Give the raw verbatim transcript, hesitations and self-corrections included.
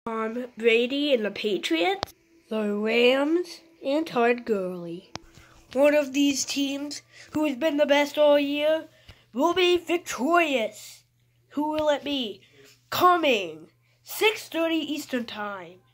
Tom Brady and the Patriots, the Rams, and Todd Gurley. One of these teams, who has been the best all year, will be victorious. Who will it be? Coming six thirty Eastern Time.